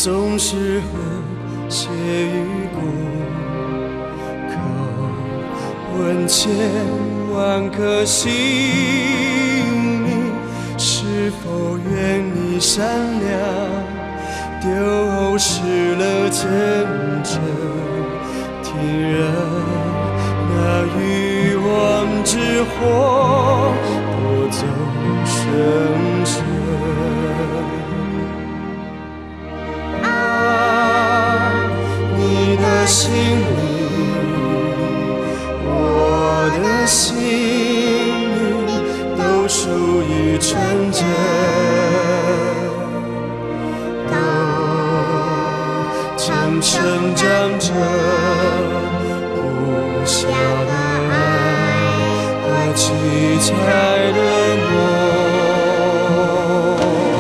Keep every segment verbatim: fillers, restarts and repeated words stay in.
总是和谐与共。可问千万颗心灵，是否愿你善良？丢失了天真，听人那欲望之火夺走生辰。啊，你的心灵，我的心灵，都属于纯真。成长着无暇的爱和期待的梦。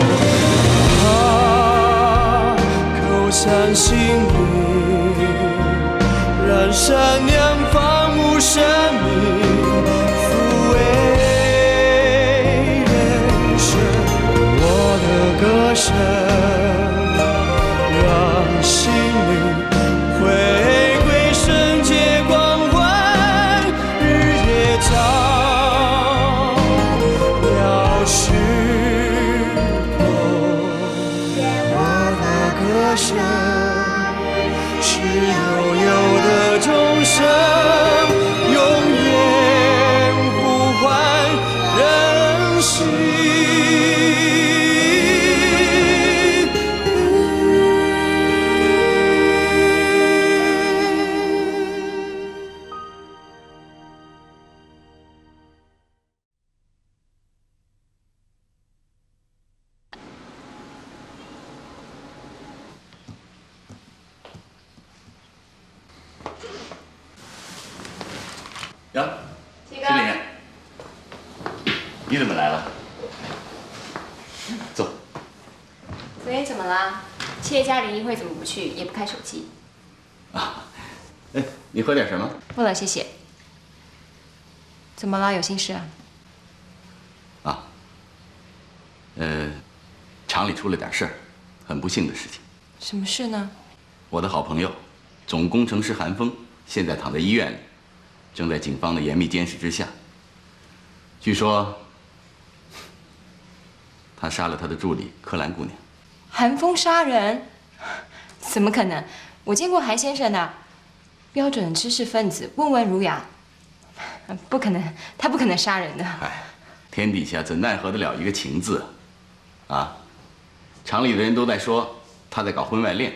啊，口散心灵，燃山阳放牧生命，抚慰人生。我的歌声。心灵回归圣洁光辉，日夜照耀时空。我的歌声是悠悠的钟声，永远呼唤人心。 呀， 七哥， 石林，你怎么来了？坐。 昨天怎么啦？七爷家联谊会怎么不去，也不开手机？ 啊，哎，你喝点什么？ 不了，谢谢。怎么了？有心事啊？ 啊，呃，厂里出了点事儿，很不幸的事情。 什么事呢？ 我的好朋友，总工程师韩风，现在躺在医院里。正在警方的严密监视之下。据说，他杀了他的助理柯兰姑娘。 韩风杀人？怎么可能？我见过韩先生的，标准知识分子，温文儒雅，不可能，他不可能杀人的。 哎，天底下怎奈何得了一个情字？啊，厂里的人都在说他在搞婚外恋。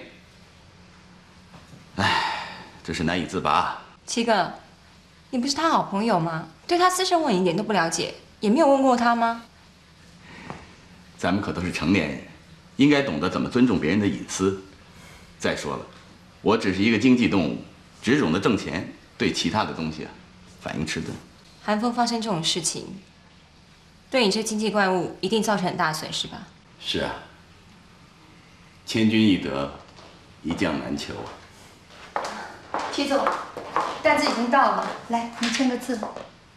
哎，真是难以自拔。 七哥。你不是他好朋友吗？对他私生活你一点都不了解，也没有问过他吗？ 咱们可都是成年人，应该懂得怎么尊重别人的隐私。再说了，我只是一个经济动物，只懂得挣钱，对其他的东西啊，反应迟钝。 韩风发生这种事情，对你这经济怪物一定造成很大的损失吧？ 是啊，千军易得，一将难求啊。 齐总。单子已经到了，来，你签个字。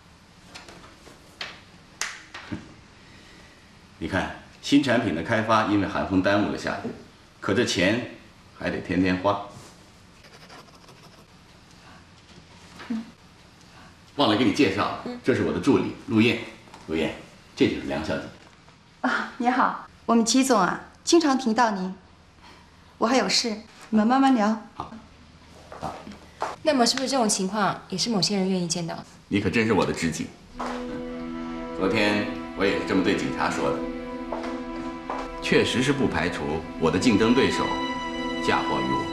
你看，新产品的开发因为韩风耽误了下来，可这钱还得天天花。嗯、忘了给你介绍，这是我的助理陆燕。陆燕，这就是梁小姐。 啊，你好，我们齐总啊，经常提到您。我还有事，你们慢慢聊。 好。好。 那么是不是这种情况也是某些人愿意见到？ 你可真是我的知己。昨天我也是这么对警察说的，确实是不排除我的竞争对手嫁祸于我。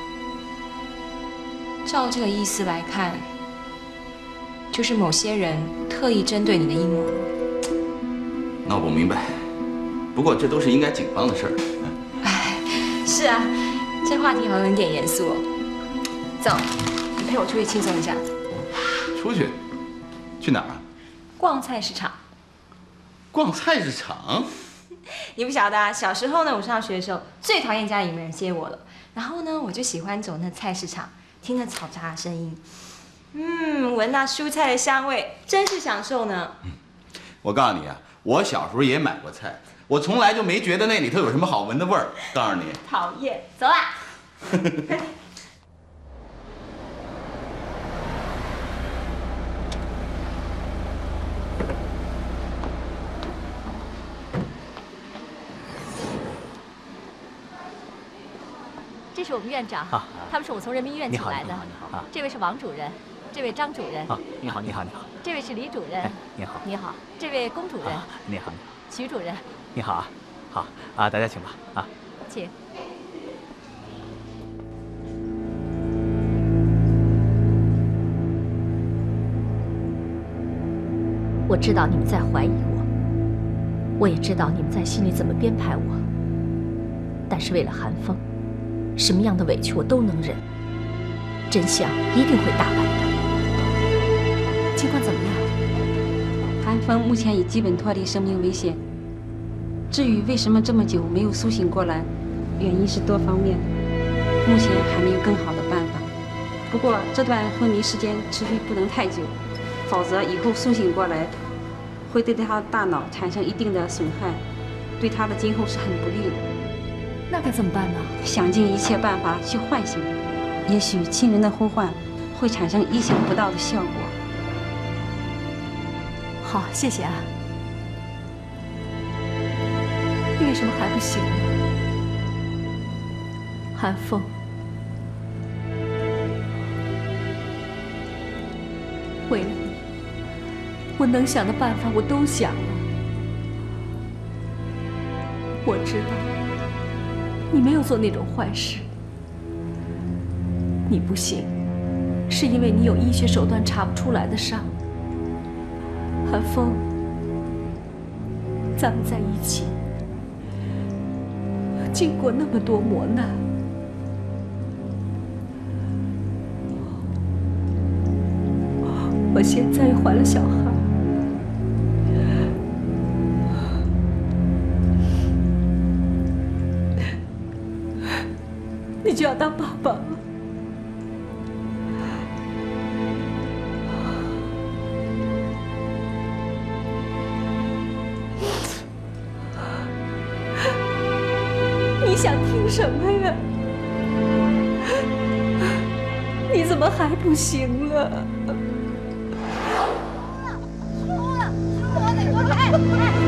照这个意思来看，就是某些人特意针对你的阴谋。 那我明白，不过这都是应该警方的事儿。 哎，是啊，这话题好像有点严肃哦。走。陪我出去轻松一下。 出去？去哪儿啊？ 逛菜市场。 逛菜市场？ 你不晓得啊，小时候呢，我上学的时候最讨厌家里没人接我了。然后呢，我就喜欢走那菜市场，听那炒杂的声音，嗯，闻那蔬菜的香味，真是享受呢。 嗯、我告诉你啊， 我小时候也买过菜，我从来就没觉得那里头有什么好闻的味儿。告诉你， 讨厌，走啊！ 这是我们院长，他们是我从人民医院请来的。 你好，你好，你好。 这位是王主任，这位张主任。 啊，你好，你好，你好。 这位是李主任。 你好， 你好。这位龚主任。 你好，你好。 徐主任。 你好啊，好啊，大家请吧，啊， 请。我知道你们在怀疑我，我也知道你们在心里怎么编排我。但是为了韩风，什么样的委屈我都能忍。真相一定会大白的。情况怎么样？ 韩风目前已基本脱离生命危险。至于为什么这么久没有苏醒过来，原因是多方面的，目前还没有更好的办法。不过这段昏迷时间持续不能太久，否则以后苏醒过来，会对他的大脑产生一定的损害，对他的今后是很不利的。 那该怎么办呢？ 想尽一切办法去唤醒，也许亲人的呼唤会产生意想不到的效果。 好，谢谢啊。你为什么还不醒呢？韩风，为了你，我能想的办法我都想了。我知道你没有做那种坏事，你不醒，是因为你有医学手段查不出来的伤。韩风，咱们在一起，经过那么多磨难，我现在又怀了小孩，你就要当爸爸了。你想听什么呀？你怎么还不行了？出了，出了，我得过来！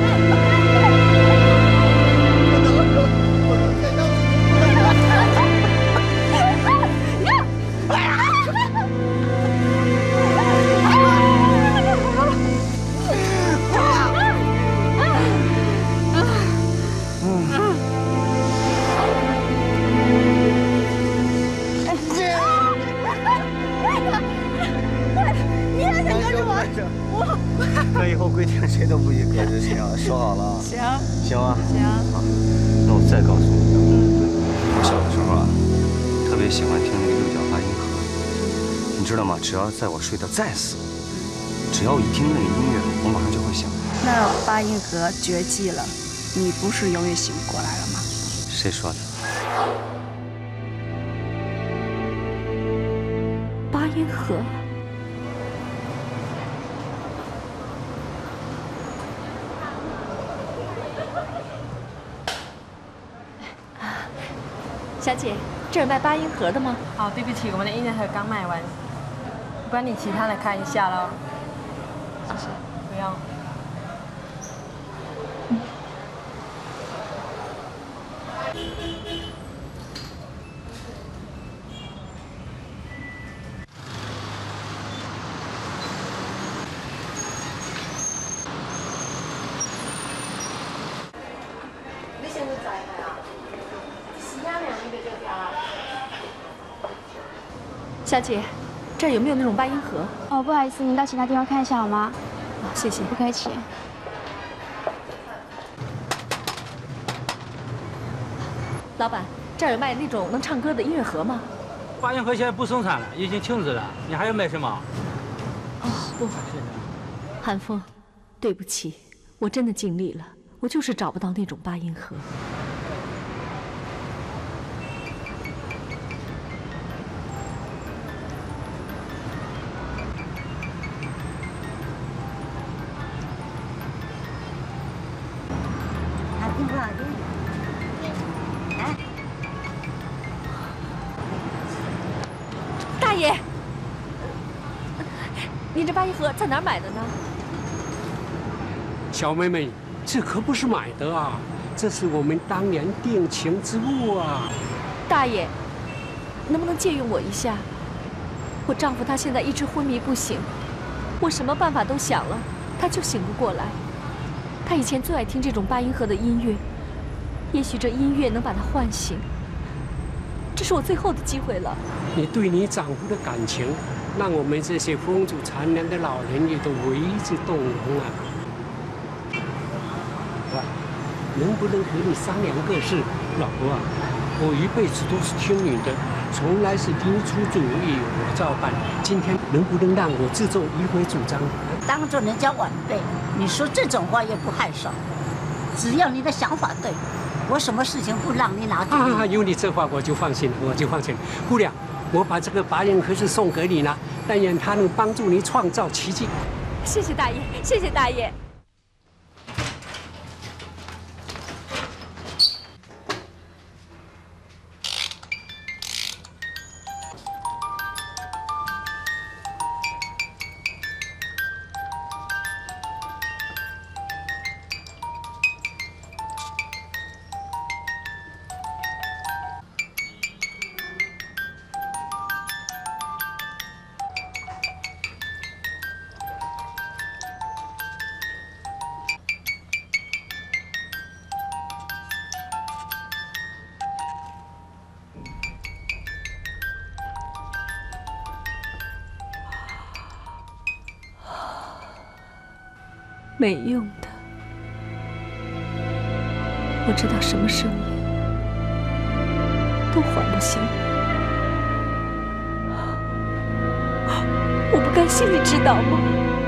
那以后规定谁都不许搁置谁啊，说好了。 行。 行啊。 行。 好，那我再告诉你，我小的时候啊，特别喜欢听那个六角八音盒，你知道吗？只要在我睡得再死，只要一听那个音乐，我马上就会醒。 那八音盒绝迹了，你不是永远醒不过来了吗？ 谁说的？ 八音盒。小姐，这儿有卖八音盒的吗？ 哦，对不起，我们的音乐盒刚卖完，不然你其他的看一下喽。谢谢。不用。 小姐，这儿有没有那种八音盒？ 哦，不好意思，您到其他地方看一下好吗？ 好，谢谢。 不客气。 老板，这儿有卖那种能唱歌的音乐盒吗？ 八音盒现在不生产了，已经停止了。你还要买什么？ 哦，不。韩风，对不起，我真的尽力了，我就是找不到那种八音盒。 大爷，您这八音盒在哪儿买的呢？ 小妹妹，这可不是买的啊，这是我们当年定情之物啊。 大爷，能不能借用我一下？我丈夫他现在一直昏迷不醒，我什么办法都想了，他就醒不过来。他以前最爱听这种八音盒的音乐，也许这音乐能把他唤醒。这是我最后的机会了。 你对你丈夫的感情，让我们这些风烛残年的老人也都为之动容啊。我能不能和你商量个事，老婆啊？我一辈子都是听你的，从来是你出主意我照办。今天能不能让我自作一回主张？ 当着人家晚辈，你说这种话也不害臊。只要你的想法对，我什么事情不让你拿主意。 啊，有你这话我就放心了，我就放心了。姑娘，我把这个八音盒是送给你了，但愿它能帮助你创造奇迹。 谢谢大爷，谢谢大爷。没用的，我知道什么声音都唤不醒我，我不甘心，你知道吗？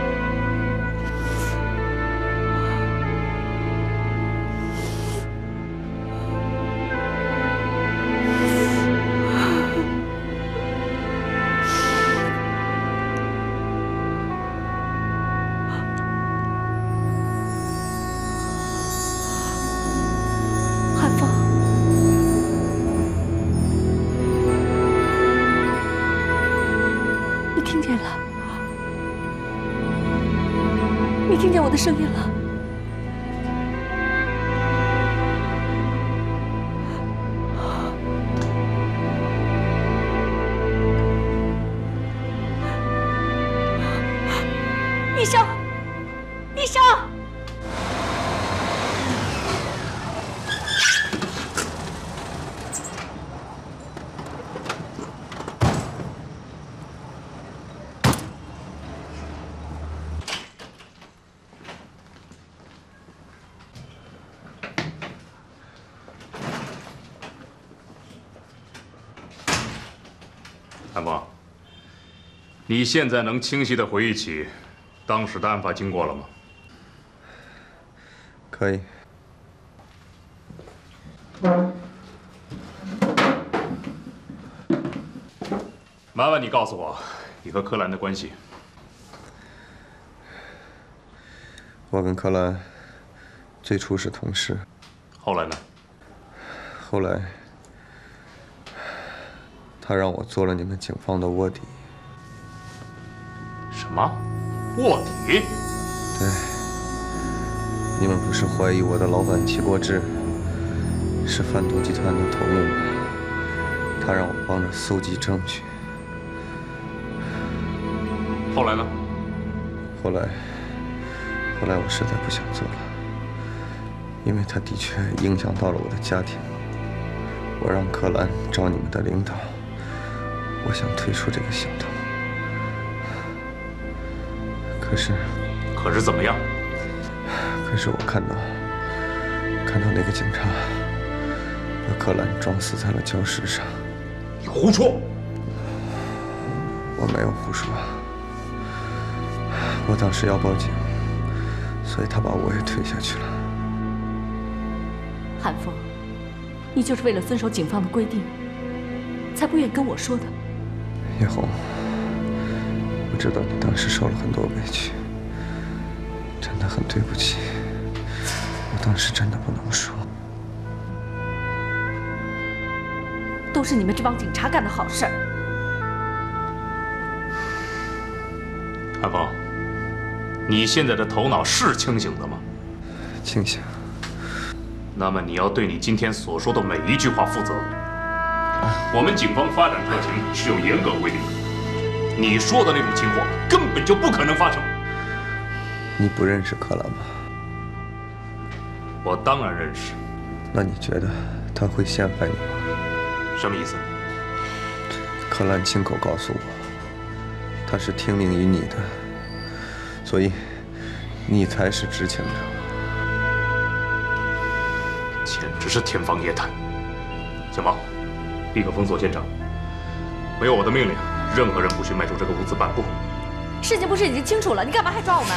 我的声音了，医生，医生。 韩峰，你现在能清晰地回忆起当时的案发经过了吗？ 可以。 麻烦你告诉我，你和柯兰的关系。 我跟柯兰最初是同事， 后来呢？ 后来。 他让我做了你们警方的卧底。 什么？卧底？ 对。你们不是怀疑我的老板齐国志是贩毒集团的头目吗？他让我帮着搜集证据。 后来呢？ 后来，后来我实在不想做了，因为他的确影响到了我的家庭。我让柯兰找你们的领导。 我想退出这个行动，可是， 可是怎么样？ 可是我看到，看到那个警察把柯兰撞死在了礁石上。 你胡说！ 我没有胡说，我当时要报警，所以他把我也推下去了。 韩风，你就是为了遵守警方的规定，才不愿跟我说的。 叶红，我知道你当时受了很多委屈，真的很对不起。 我当时真的不能说。 都是你们这帮警察干的好事儿。 韩风，你现在的头脑是清醒的吗？ 清醒。 那么你要对你今天所说的每一句话负责。我们警方发展特情是有严格规定的，你说的那种情况根本就不可能发生。 你不认识柯兰吗？ 我当然认识。 那你觉得他会陷害你吗？ 什么意思？ 柯兰亲口告诉我，他是听命于你的，所以你才是知情者。 简直是天方夜谭！小毛，立刻封锁现场，没有我的命令，任何人不许迈出这个屋子半步。 事情不是已经清楚了，你干嘛还抓我们？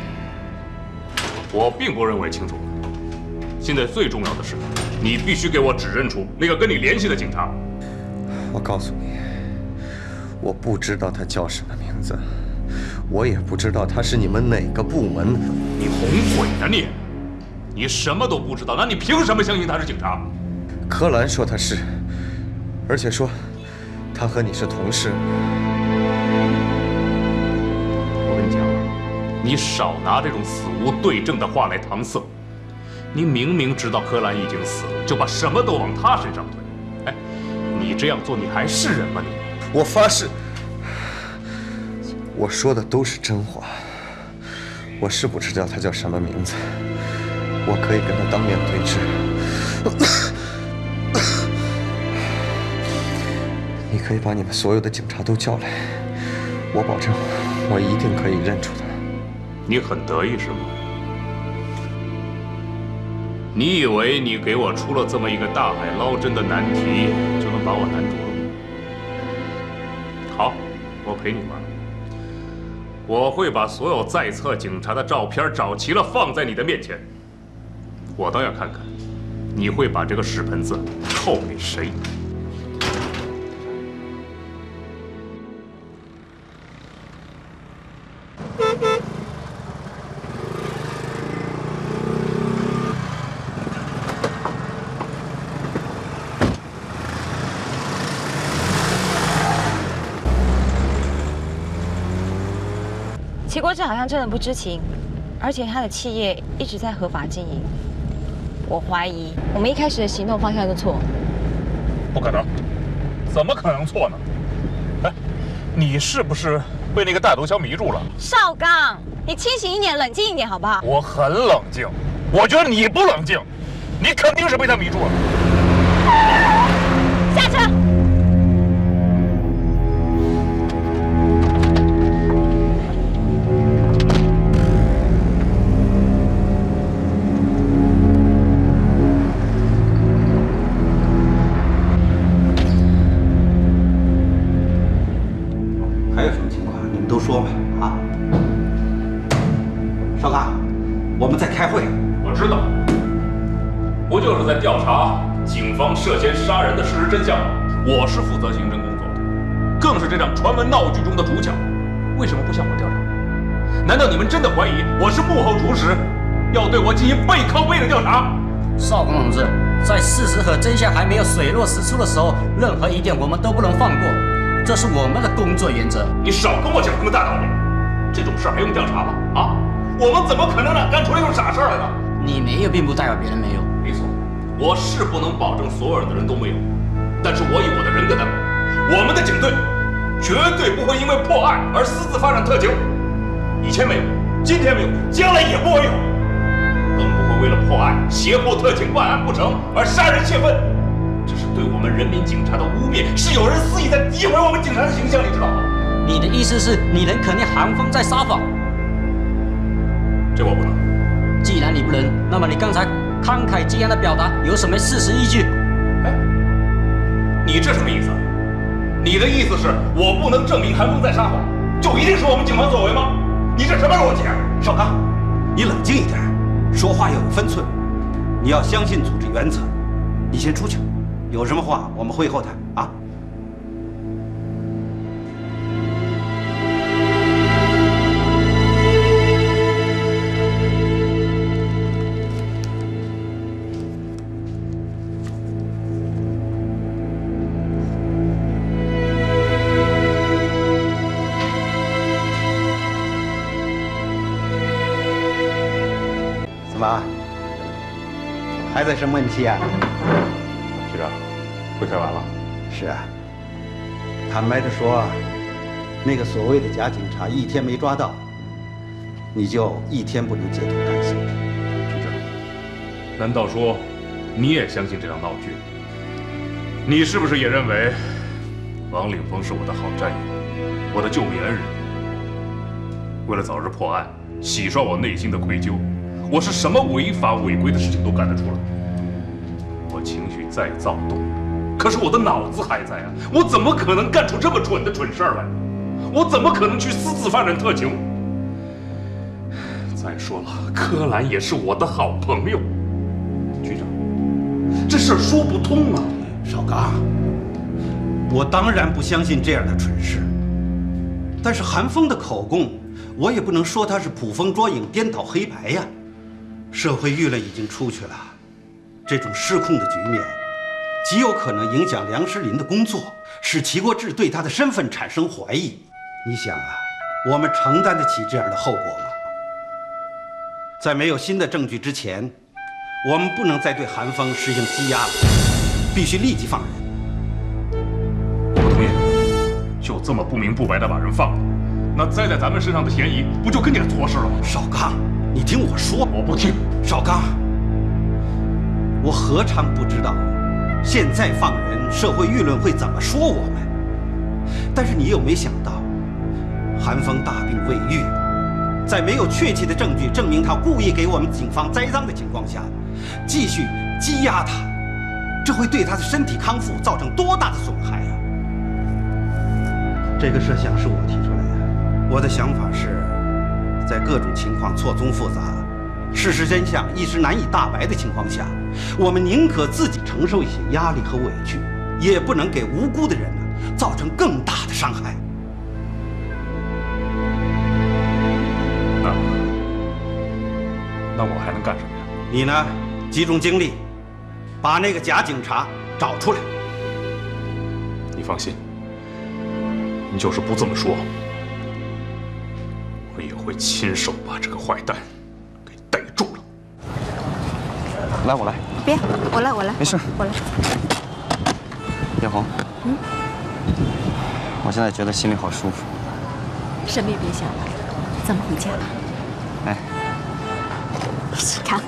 我并不认为清楚。现在最重要的是，你必须给我指认出那个跟你联系的警察。 我告诉你，我不知道他叫什么名字，我也不知道他是你们哪个部门的。 你哄鬼呢你！你什么都不知道，那你凭什么相信他是警察？ 柯兰说他是，而且说他和你是同事。 我跟你讲，你少拿这种死无对证的话来搪塞。你明明知道柯兰已经死了，就把什么都往他身上推。哎，你这样做，你还是人吗？你， 我发誓，我说的都是真话。我是不知道他叫什么名字，我可以跟他当面对质。你可以把你们所有的警察都叫来，我保证，我一定可以认出他。 你很得意是吗？你以为你给我出了这么一个大海捞针的难题，就能把我难住了？好，我陪你玩。我会把所有在册警察的照片找齐了，放在你的面前。我倒要看看，你会把这个屎盆子扣给谁？ 齐国志好像真的不知情，而且他的企业一直在合法经营。我怀疑我们一开始的行动方向就错。 不可能，怎么可能错呢？哎，你是不是被那个大毒枭迷住了？ 少刚，你清醒一点，冷静一点，好不好？ 我很冷静，我觉得你不冷静，你肯定是被他迷住了。 下车。 说吧，啊，少刚，我们在开会。 我知道，不就是在调查警方涉嫌杀人的事实真相吗？我是负责刑侦工作的，更是这场传闻闹剧中的主角。为什么不向我调查？难道你们真的怀疑我是幕后主使，要对我进行背靠背的调查？ 少刚同志，在事实和真相还没有水落石出的时候，任何一点我们都不能放过。这是我们的工作原则。 你少跟我讲什么大道理，这种事还用调查吗？啊，我们怎么可能呢干出这种傻事来呢？ 你没有，并不代表别人没有。 没错，我是不能保证所有的人都没有，但是我以我的人格担保，我们的警队绝对不会因为破案而私自发展特警。以前没有，今天没有，将来也不会有，更不会为了破案胁迫特警办案不成而杀人泄愤。这是对我们人民警察的污蔑，是有人肆意在诋毁我们警察的形象，你知道吗？ 你的意思是你能肯定韩风在撒谎？ 这我不能。 既然你不能，那么你刚才慷慨激昂的表达有什么事实依据？ 哎，你这什么意思？你的意思是我不能证明韩风在撒谎，就一定是我们警方所为吗？你这什么逻辑啊？ 少刚，你冷静一点，说话要有分寸，你要相信组织原则。你先出去，有什么话我们会后谈啊。 怎么还在生闷气啊？ 局长，会开完了？ 是啊。坦白的说，那个所谓的假警察一天没抓到，你就一天不能解脱弹性。 局长，难道说你也相信这场闹剧？你是不是也认为王岭峰是我的好战友，我的救命恩人？为了早日破案，洗刷我内心的愧疚，我是什么违法违规的事情都干得出来。我情绪再躁动，可是我的脑子还在啊！我怎么可能干出这么蠢的蠢事儿来？我怎么可能去私自发展特情？再说了，柯蓝也是我的好朋友。局长，这事儿说不通啊！ 少刚，我当然不相信这样的蠢事，但是韩风的口供，我也不能说他是捕风捉影、颠倒黑白呀。社会舆论已经出去了，这种失控的局面，极有可能影响梁诗林的工作，使齐国志对他的身份产生怀疑。你想啊，我们承担得起这样的后果吗？在没有新的证据之前，我们不能再对韩风实行羁押了，必须立即放人。 我不同意，就这么不明不白地把人放了，那栽在咱们身上的嫌疑不就更加错失了吗？ 少刚，你听我说。 我不听。 少刚，我何尝不知道，现在放人，社会舆论会怎么说我们？但是你有没想到，韩风大病未愈，在没有确切的证据证明他故意给我们警方栽赃的情况下，继续羁押他，这会对他的身体康复造成多大的损害啊！这个设想是我提出来的，我的想法是，在各种情况错综复杂、事实真相一时难以大白的情况下，我们宁可自己承受一些压力和委屈，也不能给无辜的人呢造成更大的伤害。 那那我还能干什么呀？ 你呢，集中精力，把那个假警察找出来。 你放心，你就是不这么说，我也会亲手把这个坏蛋给逮住了。 来，我来。 别，我来，我来。 没事， 我来。 叶红， 嗯， 我现在觉得心里好舒服。 什么也别想了，咱们回家吧。 哎， 你去看。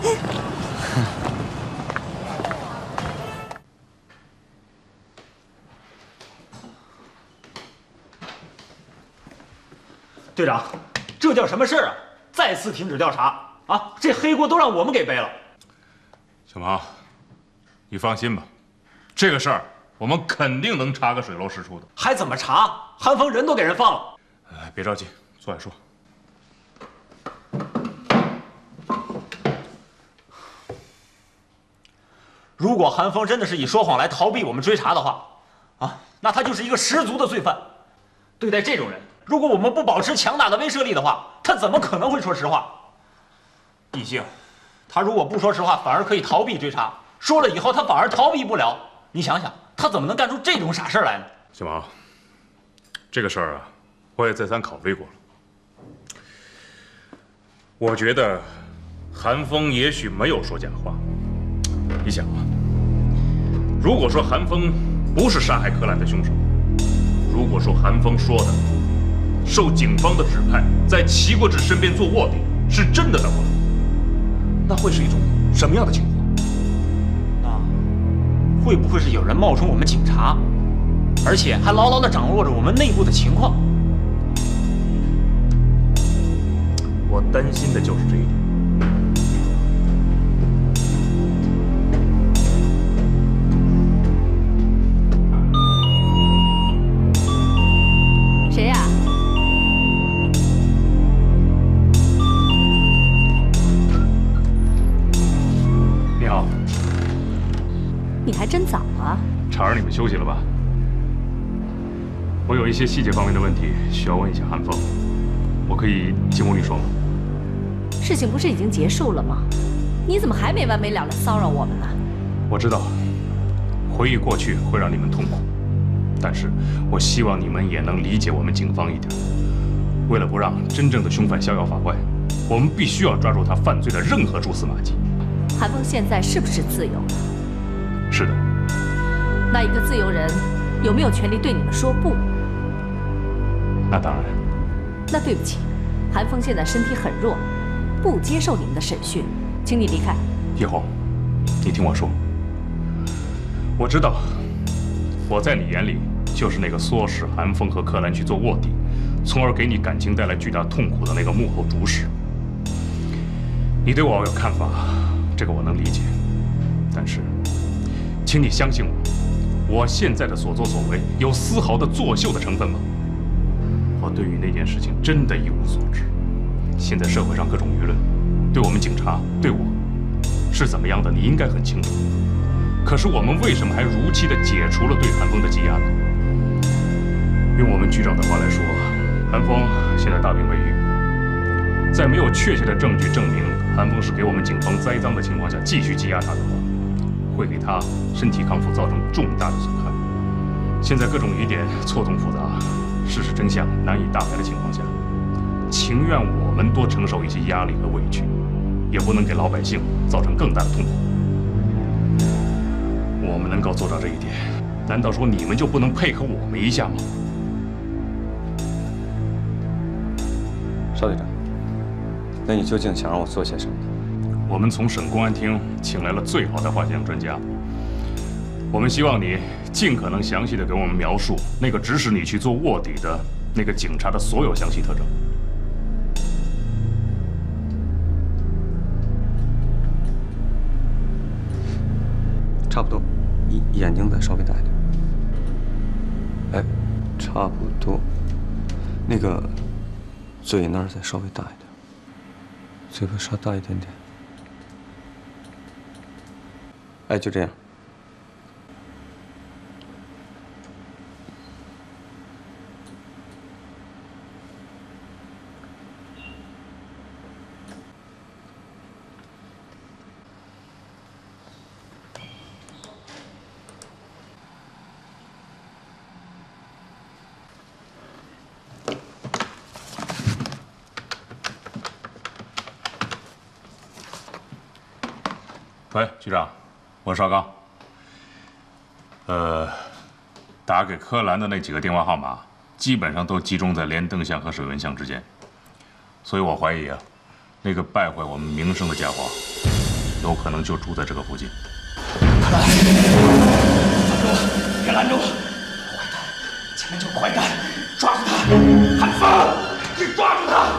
队长，这叫什么事儿啊？再次停止调查啊！这黑锅都让我们给背了。 小毛，你放心吧，这个事儿我们肯定能查个水落石出的。 还怎么查？韩风人都给人放了。 哎，别着急，坐下说。 如果韩风真的是以说谎来逃避我们追查的话，啊，那他就是一个十足的罪犯。对待这种人，如果我们不保持强大的威慑力的话，他怎么可能会说实话？毕竟，他如果不说实话，反而可以逃避追查；说了以后，他反而逃避不了。你想想，他怎么能干出这种傻事来呢？ 小毛，这个事儿啊，我也再三考虑过了。我觉得韩风也许没有说假话。你想啊，如果说韩风不是杀害柯蓝的凶手，如果说韩风说的受警方的指派在齐国志身边做卧底是真的的话，那会是一种什么样的情况？ 那会不会是有人冒充我们警察，而且还牢牢地掌握着我们内部的情况？ 我担心的就是这一点。 谁呀？ 你好。 你还真早啊！ 吵着你们休息了吧？我有一些细节方面的问题需要问一下韩风，我可以进屋里说吗？ 事情不是已经结束了吗？你怎么还没完没了的骚扰我们呢？ 我知道，回忆过去会让你们痛苦，但是我希望你们也能理解我们警方一点。为了不让真正的凶犯逍遥法外， 我们必须要抓住他犯罪的任何蛛丝马迹。 韩风现在是不是自由了？ 是的。 那一个自由人有没有权利对你们说不？ 那当然。 那对不起，韩风现在身体很弱，不接受你们的审讯，请你离开。 叶红，你听我说，我知道，我在你眼里就是那个唆使韩风和柯兰去做卧底，从而给你感情带来巨大痛苦的那个幕后主使。你对我有看法，这个我能理解，但是，请你相信我，我现在的所作所为有丝毫的作秀的成分吗？我对于那件事情真的一无所知。现在社会上各种舆论，对我们警察，对我，是怎么样的，你应该很清楚。可是我们为什么还如期的解除了对韩风的羁押呢？用我们局长的话来说，韩风现在大病未愈，在没有确切的证据证明韩风是给我们警方栽赃的情况下，继续羁押他的话，会给他身体康复造成重大的损害。现在各种疑点错综复杂，事实真相难以大白的情况下，情愿我们多承受一些压力和委屈，也不能给老百姓造成更大的痛苦。我们能够做到这一点，难道说你们就不能配合我们一下吗？ 邵队长，那你究竟想让我做些什么呢？ 我们从省公安厅请来了最好的画像专家，我们希望你尽可能详细的给我们描述那个指使你去做卧底的那个警察的所有详细特征。 差不多，眼眼睛再稍微大一点。哎，差不多。那个嘴那儿再稍微大一点，嘴巴稍大一点点。哎，就这样。 喂，局长，我是邵刚。呃，打给柯兰的那几个电话号码，基本上都集中在连登巷和水文巷之间，所以我怀疑啊，那个败坏我们名声的家伙，有可能就住在这个附近。 柯兰，拦住！别拦住！坏蛋，前面就个坏蛋，抓住他！韩风，你抓住他！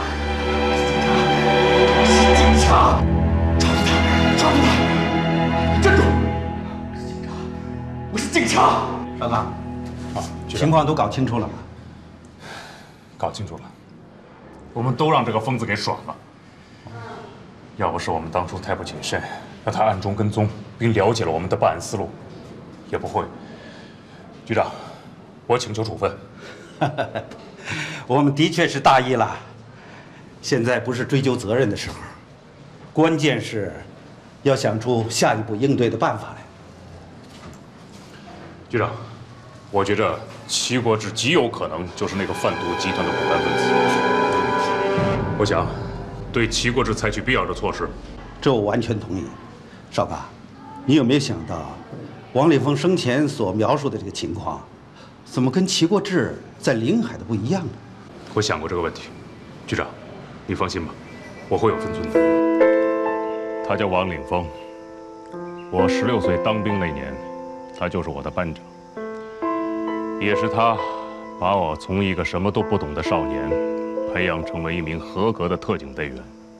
我是警察，抓住他！抓住他！站住！我是警察，我是警察。 邵刚，啊，情况都搞清楚了吗？ 搞清楚了，我们都让这个疯子给耍了。要不是我们当初太不谨慎，让他暗中跟踪，并了解了我们的办案思路，也不会。局长，我请求处分。 我们的确是大意了，现在不是追究责任的时候，关键是要想出下一步应对的办法来。 局长，我觉着齐国志极有可能就是那个贩毒集团的骨干分子。我想对齐国志采取必要的措施。 这我完全同意。少刚，你有没有想到，王立峰生前所描述的这个情况，怎么跟齐国志在临海的不一样呢？ 我想过这个问题，局长，你放心吧，我会有分寸的。他叫王领峰，我十六岁当兵那年，他就是我的班长，也是他把我从一个什么都不懂的少年，培养成为一名合格的特警队员。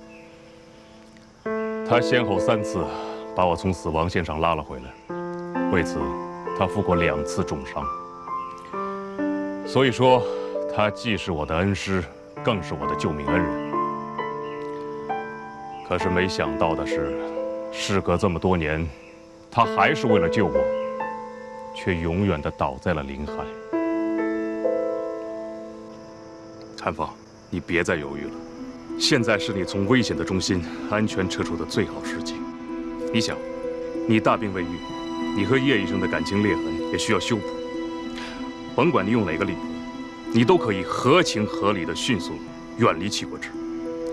他先后三次把我从死亡线上拉了回来，为此他负过两次重伤。所以说，他既是我的恩师，更是我的救命恩人。可是没想到的是，事隔这么多年，他还是为了救我，却永远地倒在了临海。韩风，你别再犹豫了，现在是你从危险的中心安全撤出的最好时机。你想，你大病未愈，你和叶医生的感情裂痕也需要修补。甭管你用哪个理由，你都可以合情合理的迅速远离齐国志。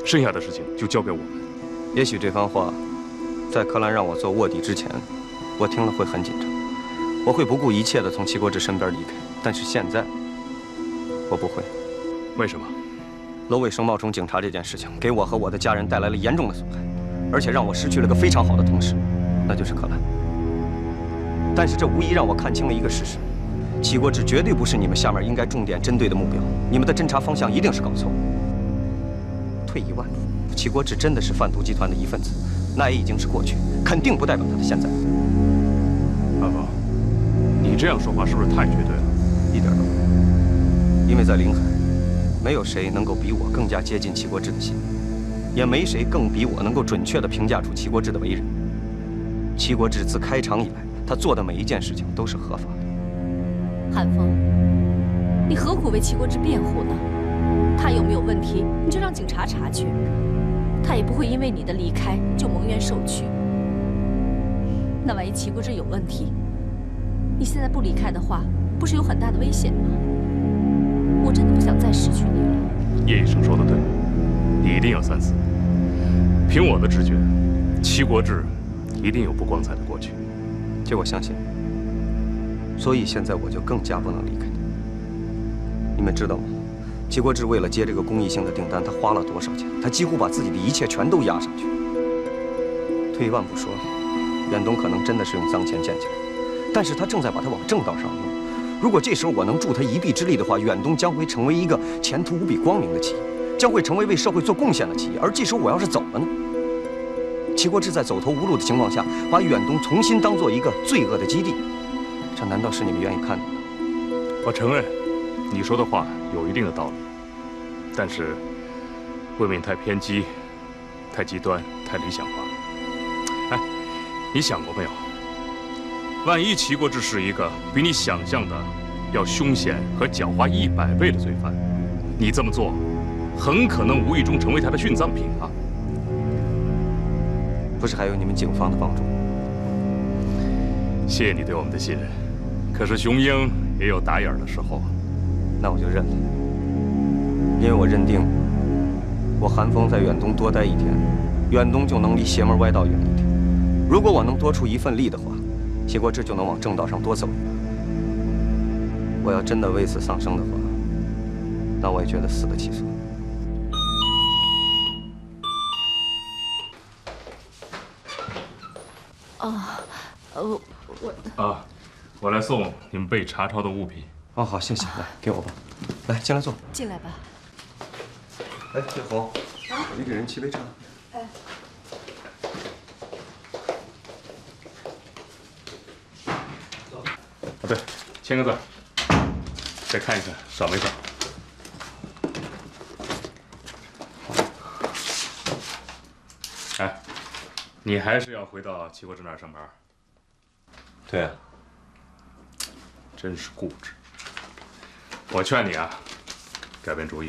剩下的事情就交给我们。 也许这番话，在柯兰让我做卧底之前，我听了会很紧张，我会不顾一切地从齐国志身边离开。但是现在，我不会。 为什么？ 楼尾生冒充警察这件事情，给我和我的家人带来了严重的损害，而且让我失去了个非常好的同事，那就是柯兰。但是这无疑让我看清了一个事实：齐国志绝对不是你们下面应该重点针对的目标，你们的侦查方向一定是搞错了。退一万步，齐国志真的是贩毒集团的一份子，那也已经是过去，肯定不代表他的现在。 阿宝，你这样说话是不是太绝对了？ 一点都不。因为在临海，没有谁能够比我更加接近齐国志的心，也没谁更比我能够准确地评价出齐国志的为人。齐国志自开场以来，他做的每一件事情都是合法的。 韩风，你何苦为齐国志辩护呢？他有没有问题，你就让警察查去，他也不会因为你的离开就蒙冤受屈。那万一齐国志有问题，你现在不离开的话，不是有很大的危险吗？我真的不想再失去你了。 叶医生说的对，你一定要三思。凭我的直觉，齐国志一定有不光彩的过去。 这我相信。所以现在我就更加不能离开你。你们知道吗？齐国志为了接这个公益性的订单，他花了多少钱？他几乎把自己的一切全都押上去。退一万步说，远东可能真的是用脏钱建起来，但是他正在把它往正道上用。如果这时候我能助他一臂之力的话，远东将会成为一个前途无比光明的企业，将会成为为社会做贡献的企业。而这时候我要是走了呢？齐国志在走投无路的情况下，把远东重新当做一个罪恶的基地，这难道是你们愿意看到的？ 我承认，你说的话有一定的道理，但是未免太偏激、太极端、太理想化。哎，你想过没有？万一齐国志是一个比你想象的要凶险和狡猾一百倍的罪犯，你这么做，很可能无意中成为他的殉葬品啊！ 不是还有你们警方的帮助？ 谢谢你对我们的信任，可是雄鹰也有打眼的时候。 那我就认了，因为我认定，我韩风在远东多待一天，远东就能离邪门歪道远一点。如果我能多出一份力的话，齐国志就能往正道上多走一步。我要真的为此丧生的话，那我也觉得死得其所。 哦，呃，我啊，我来送你们被查抄的物品。 哦，好，谢谢，来给我吧，来进来坐。 进来吧。 哎，叶红，你给人沏杯茶。 哎。 啊，对，签个字，再看一看少没少。哎，你还是要回到齐国志那儿上班？ 对啊。 真是固执。我劝你啊，改变主意。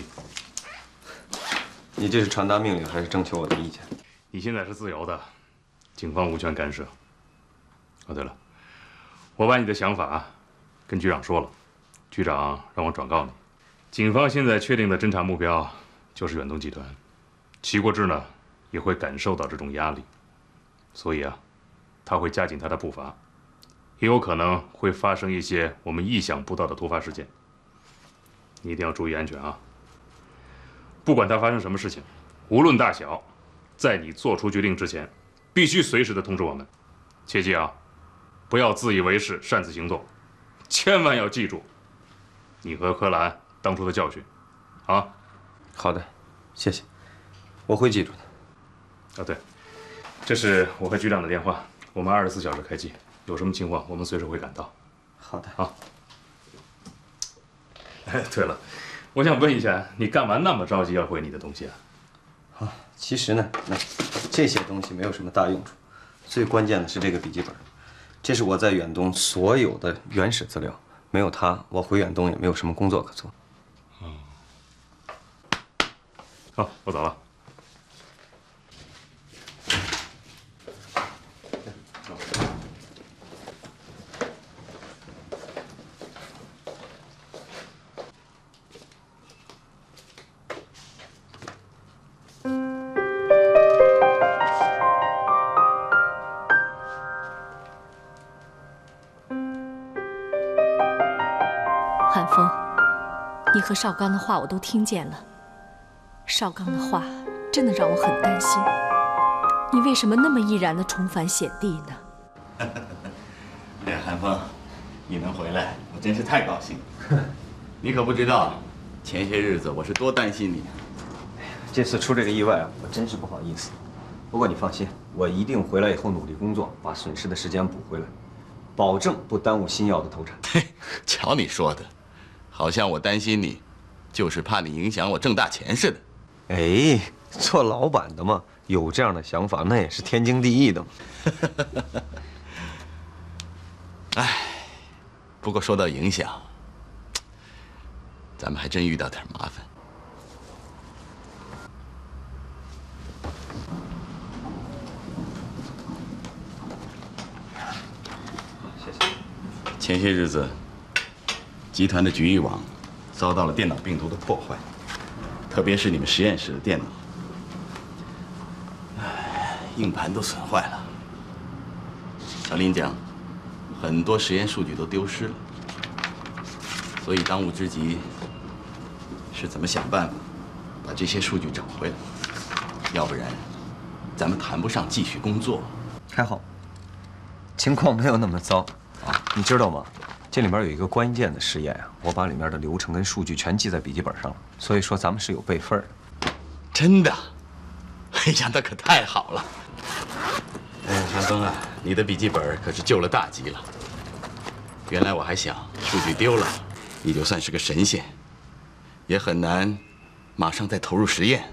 你这是传达命令还是征求我的意见？ 你现在是自由的，警方无权干涉。哦，对了，我把你的想法跟局长说了，局长让我转告你，警方现在确定的侦查目标就是远东集团，齐国志呢也会感受到这种压力，所以啊，他会加紧他的步伐，也有可能会发生一些我们意想不到的突发事件。你一定要注意安全啊！不管它发生什么事情，无论大小，在你做出决定之前，必须随时的通知我们。切记啊，不要自以为是，擅自行动，千万要记住你和柯兰当初的教训，啊！ 好的，谢谢，我会记住的。 啊，对，这是我和局长的电话，我们二十四小时开机，有什么情况我们随时会赶到。 好的， 好。哎，对了，我想问一下，你干嘛那么着急要回你的东西啊？ 啊，其实呢，那这些东西没有什么大用处，最关键的是这个笔记本，这是我在远东所有的原始资料，没有它，我回远东也没有什么工作可做。 嗯，好，我走了。 嗯。 你和少刚的话我都听见了，少刚的话真的让我很担心。你为什么那么毅然地重返显地呢？ 哎呀，韩风，你能回来，我真是太高兴了。你可不知道，前些日子我是多担心你。 这次出这个意外啊，我真是不好意思。不过你放心，我一定回来以后努力工作，把损失的时间补回来，保证不耽误新药的投产。 嘿，瞧你说的，好像我担心你，就是怕你影响我挣大钱似的。 哎，做老板的嘛，有这样的想法那也是天经地义的嘛。 哎，不过说到影响，咱们还真遇到点麻烦。 谢谢。 前些日子，集团的局域网遭到了电脑病毒的破坏，特别是你们实验室的电脑，哎，硬盘都损坏了。小林讲，很多实验数据都丢失了，所以当务之急是怎么想办法把这些数据找回来，要不然咱们谈不上继续工作。 还好，情况没有那么糟啊！你知道吗？这里面有一个关键的实验啊，我把里面的流程跟数据全记在笔记本上了，所以说咱们是有备份的。 真的？哎呀，那可太好了！哎，韩风啊，你的笔记本可是救了大吉了。原来我还想数据丢了，你就算是个神仙，也很难马上再投入实验。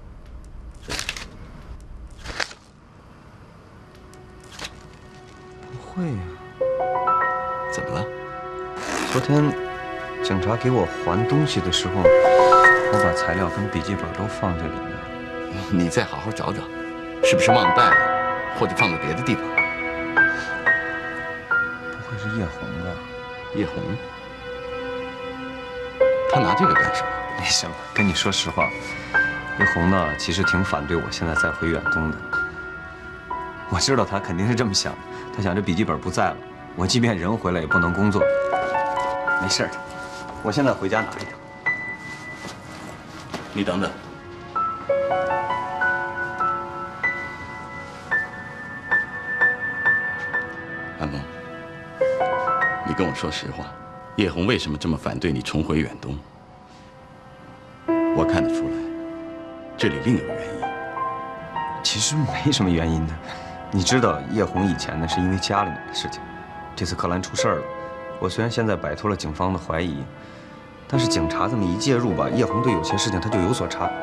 不会呀？ 怎么了？ 昨天警察给我还东西的时候，我把材料跟笔记本都放在里面。 你再好好找找，是不是忘带了，或者放在别的地方？ 不会是叶红吧？ 叶红？他拿这个干什么？ 没什么，跟你说实话，叶红呢，其实挺反对我现在再回远东的。我知道他肯定是这么想的，他想这笔记本不在了，我即便人回来也不能工作。没事儿，我现在回家拿一个。 你等等。韩风，你跟我说实话，叶红为什么这么反对你重回远东？我看得出来，这里另有原因。 其实没什么原因的，你知道叶红以前呢是因为家里面的事情，这次柯兰出事儿了。我虽然现在摆脱了警方的怀疑，但是警察这么一介入吧，叶红对有些事情他就有所察。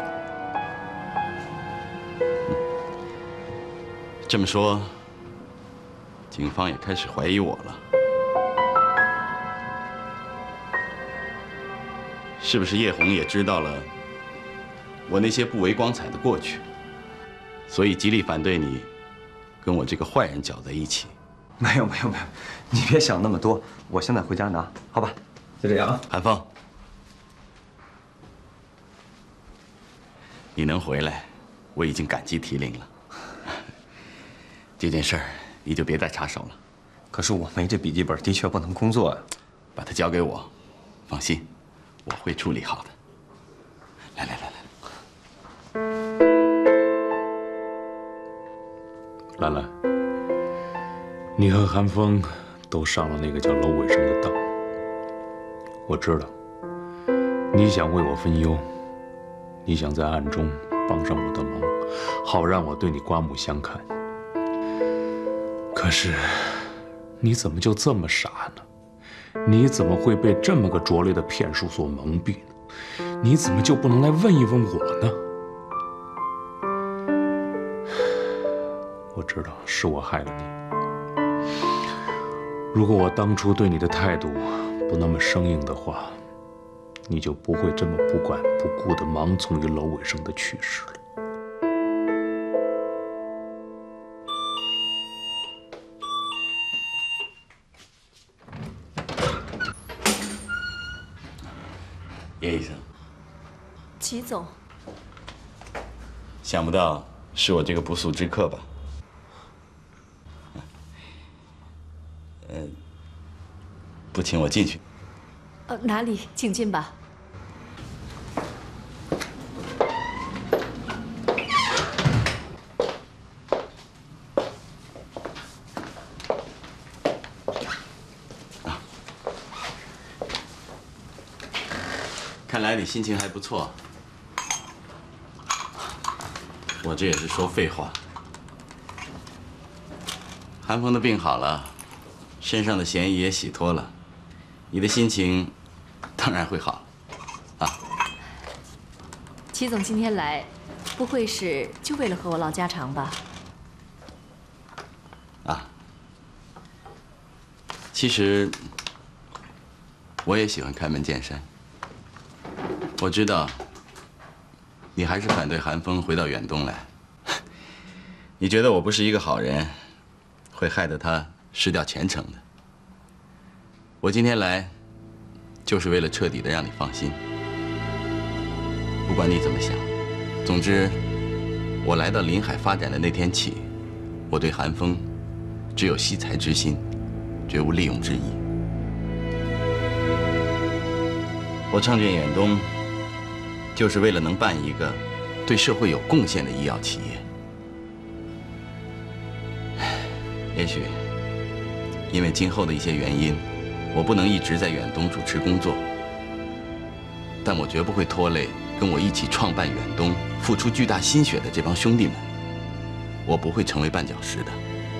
嗯、这么说，警方也开始怀疑我了。是不是叶红也知道了我那些不为光彩的过去，所以极力反对你跟我这个坏人搅在一起？ 没有没有没有，你别想那么多，我现在回家拿，好吧？就这样啊。 韩风，你能回来，我已经感激涕零了。这件事儿你就别再插手了。 可是我没这笔记本，的确不能工作呀。 把它交给我，放心，我会处理好的。来来来来， 兰兰，你和韩风都上了那个叫娄伟生的当。我知道，你想为我分忧，你想在暗中帮上我的忙，好让我对你刮目相看。可是，你怎么就这么傻呢？你怎么会被这么个拙劣的骗术所蒙蔽呢？你怎么就不能来问一问我呢？我知道是我害了你。如果我当初对你的态度不那么生硬的话，你就不会这么不管不顾地盲从于娄伟生的去世了。 叶医生， 齐总， 想不到是我这个不速之客吧？呃，不请我进去？ 呃，哪里，请进吧。 看来你心情还不错。我这也是说废话。韩风的病好了，身上的嫌疑也洗脱了，你的心情当然会好。啊， 齐总今天来，不会是就为了和我唠家常吧？ 啊，其实我也喜欢开门见山。我知道你还是反对韩风回到远东来，你觉得我不是一个好人，会害得他失掉前程的。我今天来，就是为了彻底的让你放心。不管你怎么想，总之，我来到临海发展的那天起，我对韩风只有惜才之心，绝无利用之意。我创建远东，就是为了能办一个对社会有贡献的医药企业。也许因为今后的一些原因，我不能一直在远东主持工作，但我绝不会拖累跟我一起创办远东、付出巨大心血的这帮兄弟们。我不会成为绊脚石的。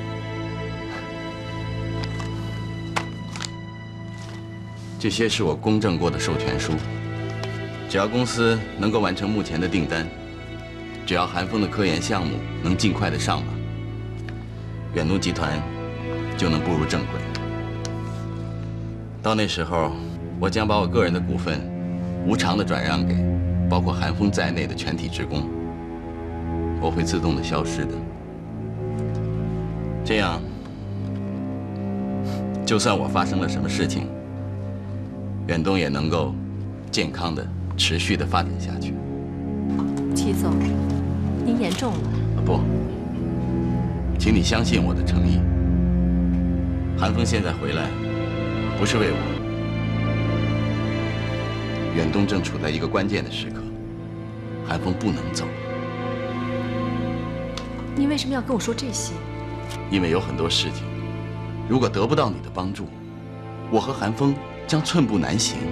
这些是我公证过的授权书。只要公司能够完成目前的订单，只要韩风的科研项目能尽快的上马，远东集团就能步入正轨。到那时候，我将把我个人的股份无偿的转让给包括韩风在内的全体职工。我会自动的消失的。这样，就算我发生了什么事情，远东也能够健康的、持续的发展下去。 齐总，您言重了。 不，请你相信我的诚意。韩风现在回来，不是为我。远东正处在一个关键的时刻，韩风不能走。 你为什么要跟我说这些？ 因为有很多事情，如果得不到你的帮助，我和韩风将寸步难行。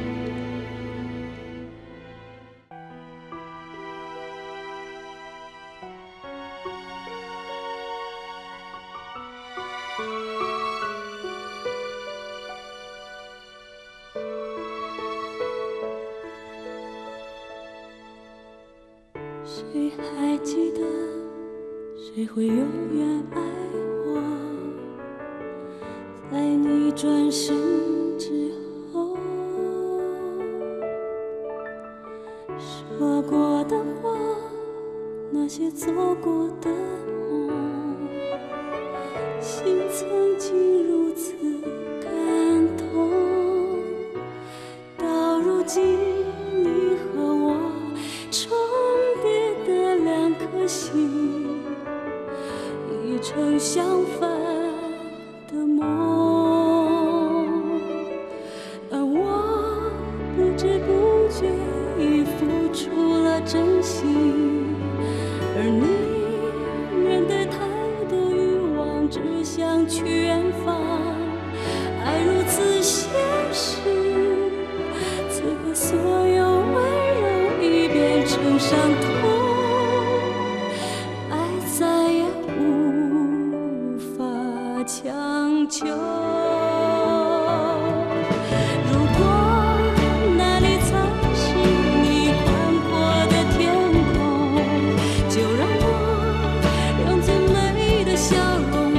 谁还记得，谁会永远爱我？在你转身之后，说过的话，那些做过的梦，心曾经如此感动，到如今你和我重叠的两颗心，已成相反的梦，而我不知不觉已付出了真心，而你面对太多欲望，只想去远方。爱如此现实，此刻所有温柔已变成伤痛，爱再也无法强求。如果那里才是你宽阔的天空，就让我用最美的笑容